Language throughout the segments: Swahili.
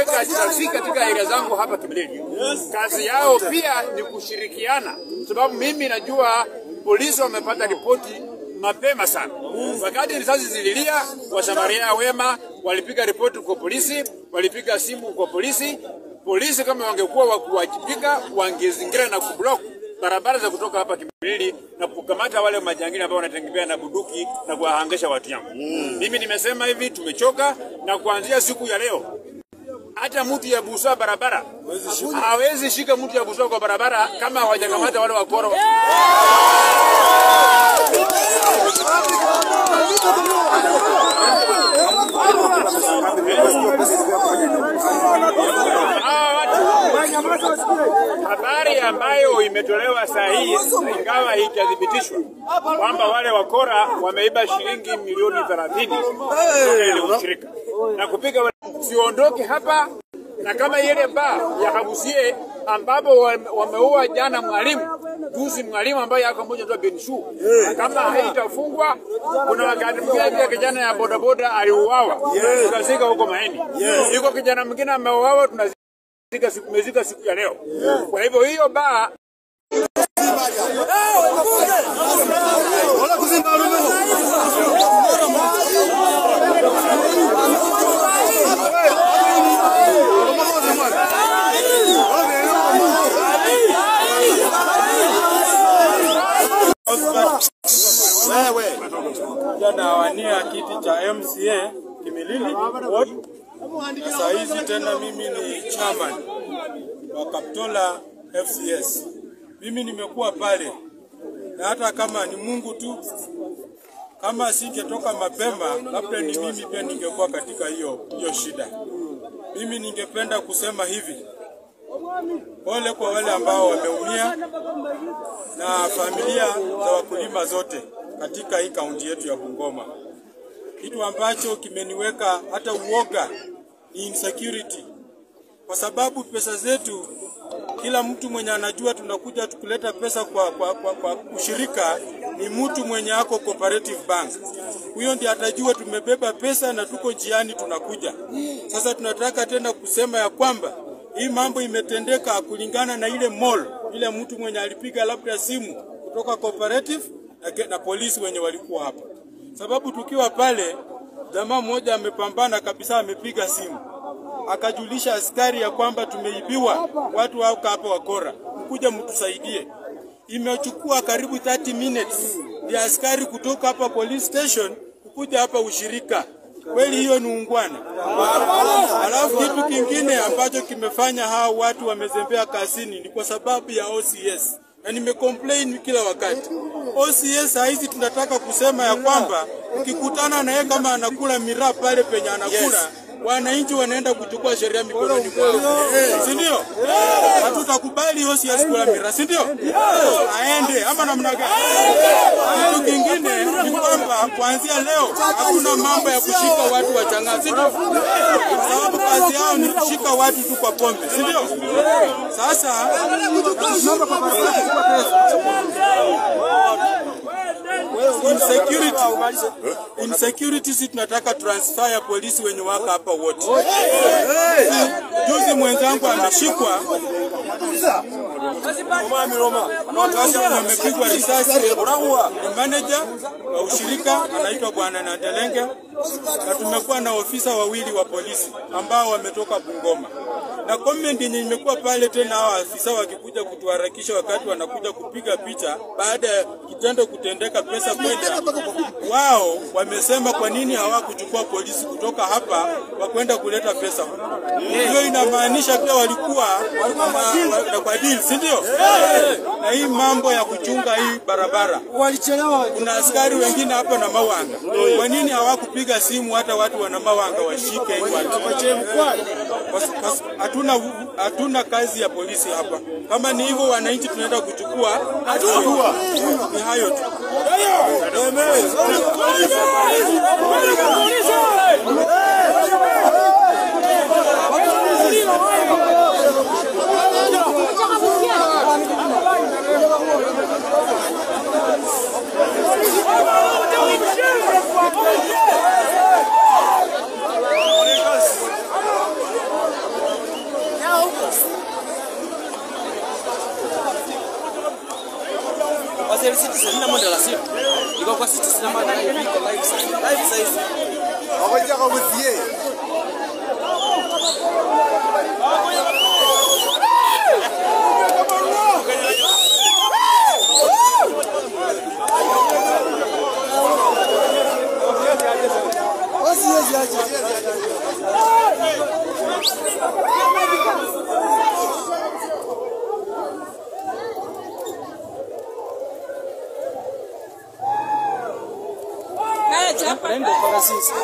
kuweka trafiki katika area zangu hapa Kimilili. Kazi yao pia ni kushirikiana, sababu mimi najua polisi wamepata ripoti mapema sana. Wakati risasi zililia, wasamaria wema walipiga ripoti kwa polisi, walipiga simu kwa polisi. Polisi kama wangekuwa wakuwajibika, wangezingira na kublock barabara za kutoka hapa Kimilili na kukamata wale majangili ambao wanatembea na bunduki na kuwahangaisha watu yangu. Mimi nimesema hivi, tumechoka, na kuanzia siku ya leo hata mtu ya busa barabara hawezi shika mtu ya busa kwa barabara kama hawajakamata wale wakora. Habari ambayo imetolewa saa hii ingawa haijadhibitishwa kwamba wale wakora wameiba shilingi milioni 30 ile ushirika na kupiga siondoke hapa, na kama ile ya Kabusie ambapo wameua jana mwalimu ambaye yako mmoja ndio Benshu, kama haitafungwa, kuna wakati mwingine kijana ya bodaboda aliuawa tukazika huko Maeni, yuko kijana mwingine ameuawa tunazika siku ya leo. Kwa hivyo hiyo jana wania kiti cha MCA Kimilili ward. Sasa hizi tena mimi ni chairman wa Kaptola FCS. Mimi nimekuwa pale, na hata kama ni Mungu tu, kama singetoka mapema, labda ni mimi pia ningekuwa katika hiyo shida. Mimi ningependa kusema hivi, pole kwa wale ambao wameumia na familia za wakulima zote katika hii kaunti yetu ya Bungoma. Kitu ambacho kimeniweka hata uoga ni insecurity, kwa sababu pesa zetu, kila mtu mwenye anajua tunakuja tukuleta pesa kwa ushirika ni mtu mwenye ako cooperative bank. Huyo ndiye atajua tumebeba pesa na tuko njiani tunakuja. Sasa tunataka tena kusema ya kwamba hii mambo imetendeka kulingana na ile mall, ile mtu mwenye alipiga labda simu kutoka cooperative na polisi wenye walikuwa hapa. Sababu tukiwa pale, jamaa mmoja amepambana kabisa, amepiga simu akajulisha askari ya kwamba tumeibiwa, watu wako hapa wakora, mkuja mtusaidie. Imechukua karibu 30 minutes ya askari kutoka hapa police station kukuja hapa ushirika. Kweli hiyo ni ungwana? Alafu kitu kingine ambacho kimefanya hao watu wamezembea kazini ni kwa sababu ya OCS. Na nimecomplain kila wakati. OCS hizi tunataka kusema ya kwamba ukikutana na yeye kama anakula miraa pale penye anakula, wananchi wanaenda kuchukua sheria mikononi mwao. Si ndio? Hatutakubali OCS kula miraa, si ndio? Aende ama namna gani? Kitu kingine ni kwamba kuanzia leo hakuna mambo ya kushika watu wachanga, si ndio? Sababu kazi yao ni kushika watu tu kwa pombe, si ndio? Sasa insecurity si tunataka transfer ya polisi wenye waka hapa wote. Juzi mwenzangu ameshikwa, amepigwa risasi, ni manager wa ushirika anaitwa Bwana Nandelenge, na tumekuwa na ofisa wawili wa polisi ambao wametoka Bungoma. Na comment yenye imekuwa pale tena, hao afisa wakikuja kutuharakisha wakati wanakuja kupiga picha baada ya kitendo kutendeka, pesa kwenda wao, wamesema kwa nini hawakuchukua polisi kutoka hapa wakwenda kuleta pesa. Hiyo inamaanisha pia walikuwa na kwa deal, si ndio? Na hii mambo ya kuchunga hii barabara walichelewa. Kuna askari wengine hapa na Mawanga, kwa nini hawakupiga simu hata watu wana Mawanga washike hii watu? Hatuna kazi ya polisi hapa. Kama ni hivyo wananchi tunaenda kuchukua hatua. Ni hayo tu. live size. Wakoja kwa kutie. Prendo para sisi.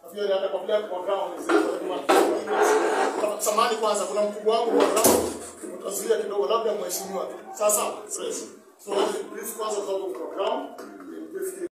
Nafikiri hata kwa player kwa ground kama samani kwanza kuna mkubwa wangu kwa ground mtazuia kidogo labda mheshimiwa. Sasa fresh. So brief kwanza kwa ground.